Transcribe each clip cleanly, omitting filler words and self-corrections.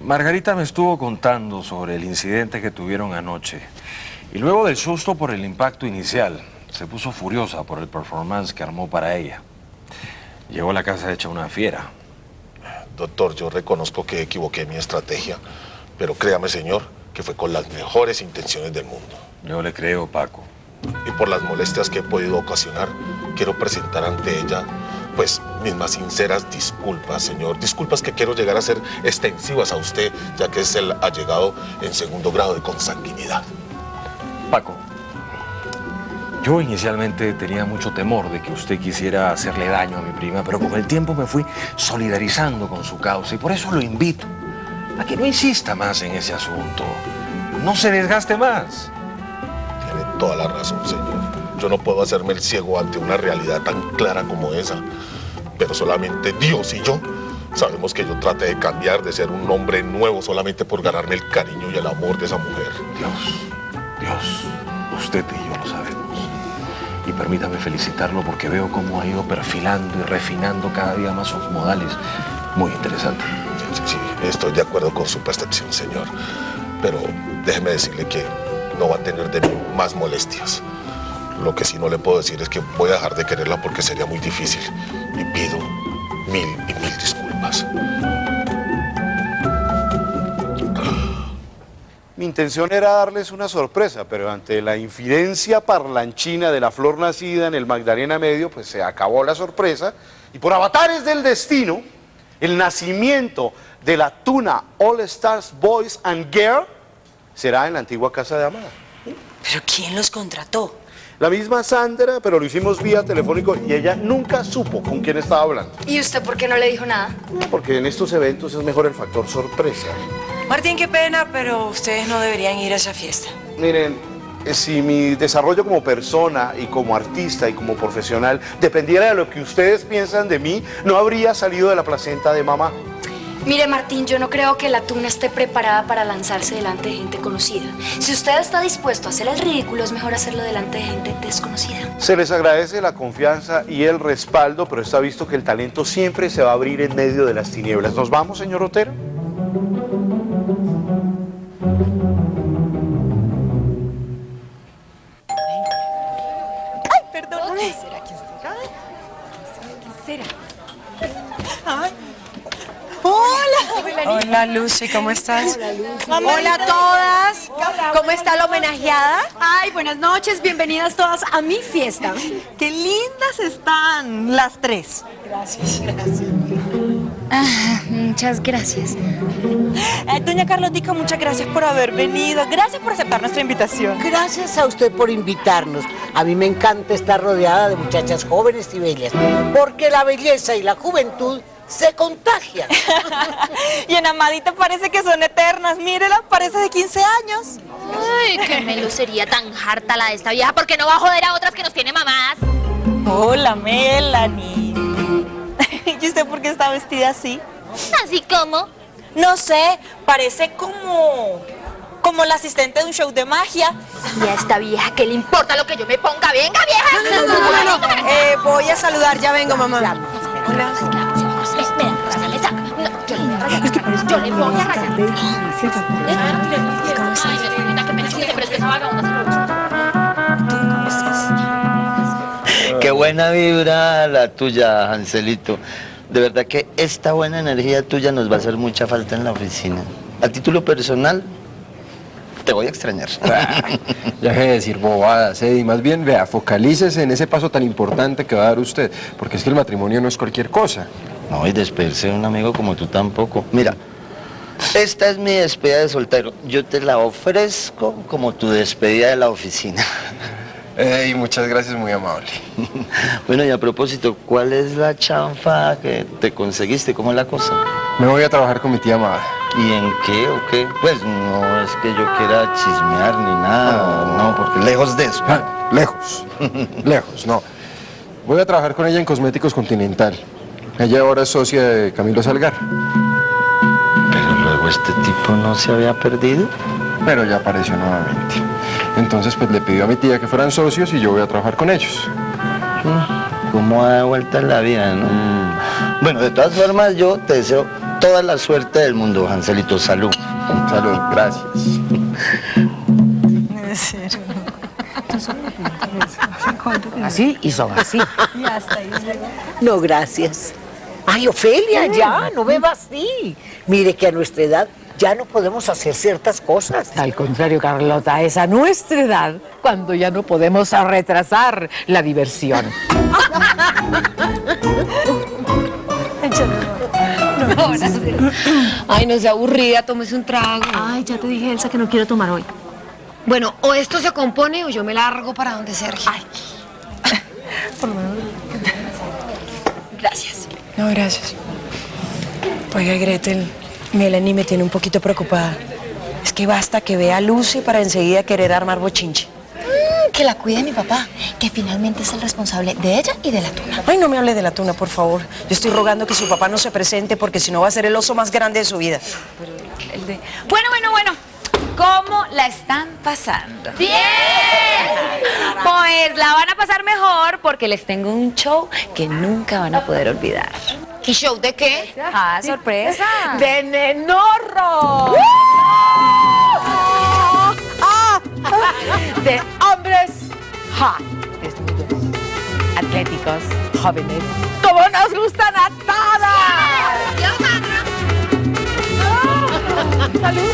Margarita me estuvo contando sobre el incidente que tuvieron anoche. Y luego del susto por el impacto inicial, se puso furiosa por el performance que armó para ella. Llegó a la casa hecha una fiera. Doctor, yo reconozco que equivoqué mi estrategia, pero créame, señor, que fue con las mejores intenciones del mundo. Yo le creo, Paco. Y por las molestias que he podido ocasionar, quiero presentar ante ella, pues, mis más sinceras disculpas, señor. Disculpas que quiero llegar a ser extensivas a usted, ya que es el allegado en segundo grado de consanguinidad. Paco, yo inicialmente tenía mucho temor de que usted quisiera hacerle daño a mi prima, pero con el tiempo me fui solidarizando con su causa y por eso lo invito a que no insista más en ese asunto. No se desgaste más. Tiene toda la razón, señor. Yo no puedo hacerme el ciego ante una realidad tan clara como esa. Pero solamente Dios y yo sabemos que yo traté de cambiar, de ser un hombre nuevo solamente por ganarme el cariño y el amor de esa mujer. Dios, usted y yo lo sabemos. Y permítame felicitarlo porque veo cómo ha ido perfilando y refinando cada día más sus modales. Muy interesante. Sí, estoy de acuerdo con su percepción, señor. Pero déjeme decirle que no va a tener de mí más molestias. Lo que sí no le puedo decir es que voy a dejar de quererla porque sería muy difícil. Y pido mil y mil disculpas. Mi intención era darles una sorpresa, pero ante la infidencia parlanchina de la flor nacida en el Magdalena Medio, pues se acabó la sorpresa. Y por avatares del destino, el nacimiento de la Tuna All Stars Boys and Girls será en la antigua casa de Amada. ¿Pero quién los contrató? La misma Sandra, pero lo hicimos vía telefónico y ella nunca supo con quién estaba hablando. ¿Y usted por qué no le dijo nada? Porque en estos eventos es mejor el factor sorpresa. Martín, qué pena, pero ustedes no deberían ir a esa fiesta. Miren, si mi desarrollo como persona y como artista y como profesional dependiera de lo que ustedes piensan de mí, no habría salido de la placenta de mamá. Mire, Martín, yo no creo que la Tuna esté preparada para lanzarse delante de gente conocida. Si usted está dispuesto a hacer el ridículo, es mejor hacerlo delante de gente desconocida. Se les agradece la confianza y el respaldo, pero está visto que el talento siempre se va a abrir en medio de las tinieblas. ¿Nos vamos, señor Otero? Ay, perdóname. ¿Qué será? ¿Qué será? Ay. Hola. Hola, Lucy, ¿cómo estás? Hola, Lucy. Hola a todas. ¿Cómo está la homenajeada? Ay, buenas noches, bienvenidas todas a mi fiesta. Qué lindas están las tres. Gracias, gracias. Muchas gracias. Doña Carlotica, muchas gracias por haber venido. Gracias por aceptar nuestra invitación. Gracias a usted por invitarnos. A mí me encanta estar rodeada de muchachas jóvenes y bellas, porque la belleza y la juventud se contagian. Y en Amadita parece que son eternas. Mírela, parece de 15 años. Ay, qué melucería tan harta la de esta vieja, porque no va a joder a otras que nos tiene mamadas. Hola, Melanie. ¿Y usted por qué está vestida así? ¿Así como? No sé, parece como la asistente de un show de magia. Y a esta vieja, ¿qué le importa lo que yo me ponga? ¡Venga, vieja! No. Voy a saludar, ya vengo, mamá. Hola. Yo le voy a rayar. Qué buena vibra la tuya, Anselito. De verdad que esta buena energía tuya nos va a hacer mucha falta en la oficina. A título personal, te voy a extrañar. Ya deje de decir bobadas, Eddie. Más bien, vea, focalícese en ese paso tan importante que va a dar usted, porque es que el matrimonio no es cualquier cosa. No, y despedirse de un amigo como tú tampoco. Mira, esta es mi despedida de soltero. Yo te la ofrezco como tu despedida de la oficina. Eddie, muchas gracias, muy amable. Bueno, y a propósito, ¿cuál es la chanfa que te conseguiste? ¿Cómo es la cosa? Me voy a trabajar con mi tía Amada. ¿Y en qué o qué? Pues no es que yo quiera chismear ni nada, no, porque lejos de eso. Lejos, lejos, no. Voy a trabajar con ella en Cosméticos Continental. Ella ahora es socia de Camilo Salgar. Pero luego este tipo no se había perdido. Pero ya apareció nuevamente. Entonces, pues le pidió a mi tía que fueran socios y yo voy a trabajar con ellos. ¿Cómo da vuelta la vida, no? Bueno, de todas formas, yo te deseo toda la suerte del mundo, Anselito. Salud. Salud, gracias. Así y son así. No, gracias. Ay, Ofelia, ya, no beba así. Mire que a nuestra edad ya no podemos hacer ciertas cosas. Al contrario, Carlota, es a nuestra edad cuando ya no podemos retrasar la diversión. Ay, no sea aburrida, tómese un trago. Ay, ya te dije, Elsa, que no quiero tomar hoy. Bueno, o esto se compone o yo me largo para donde Sergio. Ay. Por lo menos. Gracias. No, gracias. Oiga, Gretel, Melanie me tiene un poquito preocupada. Es que basta que vea a Lucy para enseguida querer armar bochinche. Que la cuide mi papá, que finalmente es el responsable de ella y de la tuna. Ay, no me hable de la tuna, por favor. Yo estoy rogando que su papá no se presente porque si no va a ser el oso más grande de su vida. Bueno. ¿Cómo la están pasando? ¡Bien! Pues la van a pasar mejor porque les tengo un show que nunca van a poder olvidar. ¿Y show de qué? ¡Ah, sorpresa! ¡De Nenorro! De hombres desnudos, atléticos, jóvenes, como nos gustan a todas. ¡Salud!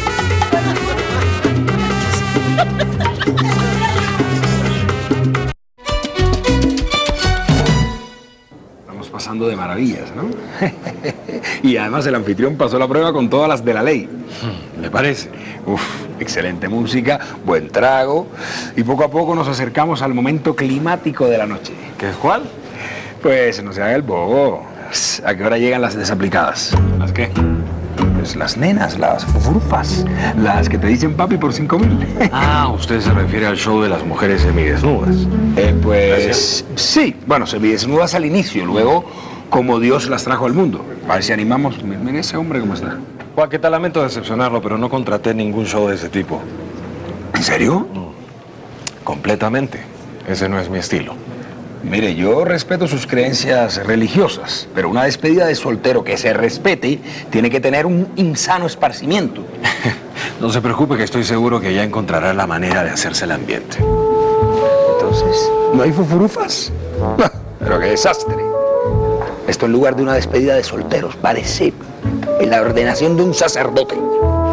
Estamos pasando de maravillas, ¿no? Y además el anfitrión pasó la prueba con todas las de la ley. ¿Le parece? Uf, excelente música, buen trago. Y poco a poco nos acercamos al momento climático de la noche. ¿Qué es cuál? Pues no se haga el bobo. ¿A qué hora llegan las desaplicadas? ¿Las qué? Pues las nenas, las fufurpas, las que te dicen papi por 5.000. Ah, usted se refiere al show de las mujeres semidesnudas. Pues sí, bueno, semidesnudas al inicio, luego como Dios las trajo al mundo. A ver si animamos. Mire ese hombre cómo está. Juan, ¿qué tal? Lamento decepcionarlo, pero no contraté ningún show de ese tipo. ¿En serio? Completamente. Ese no es mi estilo. Mire, yo respeto sus creencias religiosas, pero una despedida de soltero que se respete tiene que tener un insano esparcimiento. No se preocupe, que estoy seguro que ya encontrará la manera de hacerse el ambiente. Entonces, ¿no hay fufurufas? Pero qué desastre. Esto en lugar de una despedida de solteros parece la ordenación de un sacerdote.